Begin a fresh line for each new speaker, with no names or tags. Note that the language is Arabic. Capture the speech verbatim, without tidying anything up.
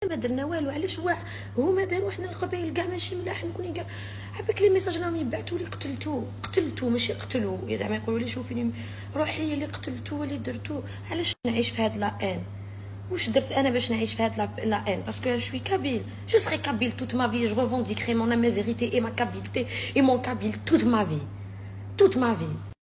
ما درنا والو. علاش واع هما داروا حنا القبايل كاع ماشي ملاح نكوني كاع عباك لي ميساج راهم يبعثوا لي قتلتو قتلتو ماشي قتلوا زعما يقولوا لي شوفيني روحي هي اللي قتلتو اللي درتو. علاش نعيش في هاد لا ان؟ واش درت انا باش نعيش في هاد لا ان؟ باسكو جو سوي كابيل جو سري كابيل توت ما في. جو ريفونديكري مون امازيغيتي اي ما كابيلتي اي مون كابيل توت ما في توت ما في.